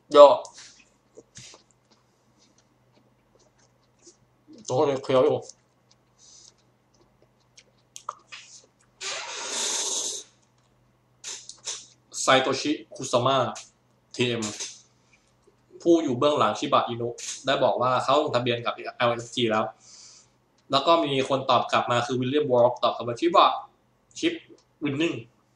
ย่อตัวนี้เคี้ยวอยู่ไซโตชิคุซามะทีเอ็มผู้อยู่เบื้องหลังชิบะอินุได้บอกว่าเขาลงทะเบียนกับ LSG แล้วก็มีคนตอบกลับมาคือวิลเลียมวอร์กตอบกลับมาชิบะชิปวินนิ่ง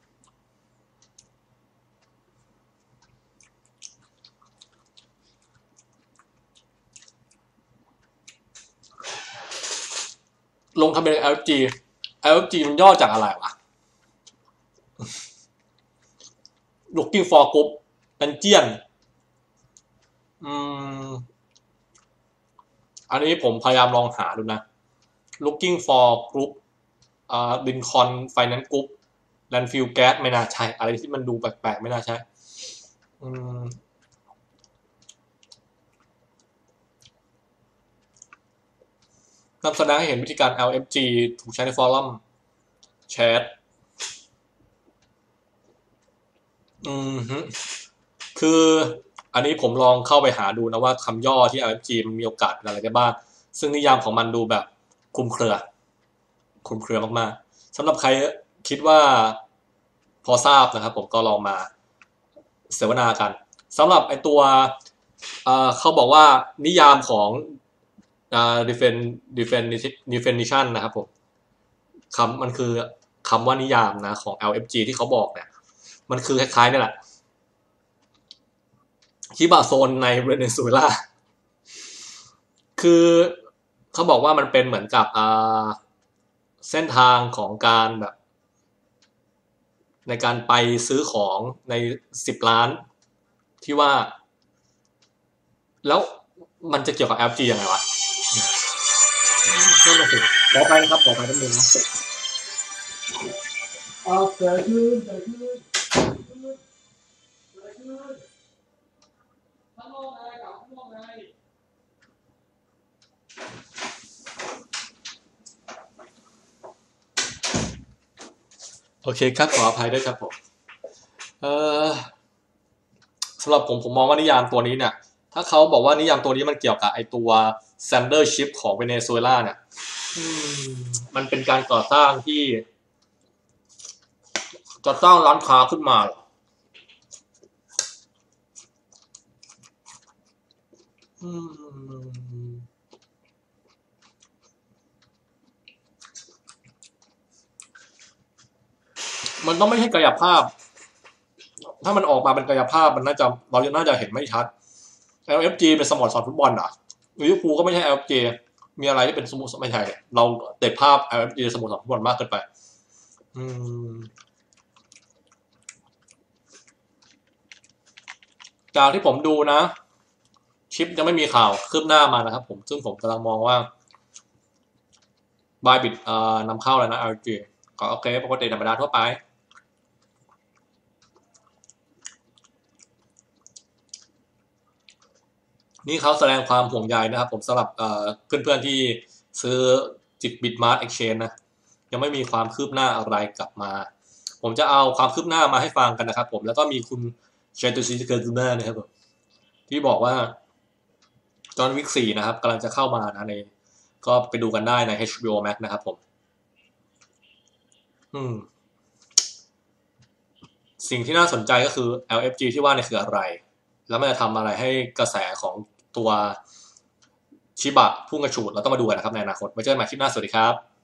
ลงทะเบียน LFG มันย่อจากอะไรวะ Looking for Group เป็นเจียนอันนี้ผมพยายามลองหาดูนะ Looking for Group Lincoln Finance Group Landfill Gas ไม่น่าใช่อะไรที่มันดูแปลกๆไม่น่าใช่นำแสดงให้เห็นวิธีการ LFG ถูกใช้ในฟอรัมแชทคืออันนี้ผมลองเข้าไปหาดูนะว่าคำย่อที่ LFG มันมีโอกาสเป็นอะไรได้บ้างซึ่งนิยามของมันดูแบบคลุมเครือมากๆสำหรับใครคิดว่าพอทราบนะครับผมก็ลองมาเสวนากันสำหรับไอตัวเขาบอกว่านิยามของdefinition นะครับผมมันคือคำว่านิยามนะของ LFG ที่เขาบอกเนี่ยมันคือคล้ายๆนี่แหละชิบะโซนในเวเนซุเอลาคือเขาบอกว่ามันเป็นเหมือนกับเส้นทางของการแบบในการไปซื้อของใน10 ล้านที่ว่าแล้วมันจะเกี่ยวกับ LFG ยังไงวะนั่นแหละสิขอไปนะครับขอไปนิดนึงนะเกิดขึ้นข้างนอกไงกับข้างนอกไงโอเคครับขออภัยด้วยครับผมสำหรับผมมองว่านิยามตัวนี้เนี่ยถ้าเขาบอกว่านิยามตัวนี้มันเกี่ยวกับไอตัวแซนเดอร์ชิพของเวเนซุเอลาเนี่ยมันเป็นการก่อสร้างที่จะสร้างร้านค้าขึ้นมามันต้องไม่ใช่กายภาพถ้ามันออกมาเป็นกายภาพมันเราน่าจะเห็นไม่ชัด LFG เป็นสโมสรฟุตบอลอ่ะลิเวอร์พูลก็ไม่ใช่ LFG มีอะไรที่เป็นสโมสรไม่ใช่เราเด็ดภาพ LFG สโมสรฟุตบอลมากเกินไปจากที่ผมดูนะชิปยังไม่มีข่าวคืบหน้ามานะครับผมซึ่งผมกำลังมองว่าบายบิตนำเข้าแล้วนะ LFG ก็โอเคปกติธรรมดาทั่วไปนี่เขาแสดงความห่วงใยนะครับผมสำหรับเพื่อนๆที่ซื้อจิตบิตมาร์ทเอ็กชแนนนะยังไม่มีความคืบหน้าอะไรกลับมาผมจะเอาความคืบหน้ามาให้ฟังกันนะครับผมแล้วก็มีคุณเชนตูซิเกิร์ตูน่านะครับผมที่บอกว่าจอห์นวิก4นะครับกำลังจะเข้ามานะในก็ไปดูกันได้ใน HBO Max นะครับผมสิ่งที่น่าสนใจก็คือ LFG ที่ว่าเนี่ยคืออะไรแล้วมันจะทำอะไรให้กระแสของตัวชิบะพุ่งกระฉูดเราต้องมาดูกันนะครับในอนาคตไว้เจอกันใหม่คลิปหน้าสวัสดีครับ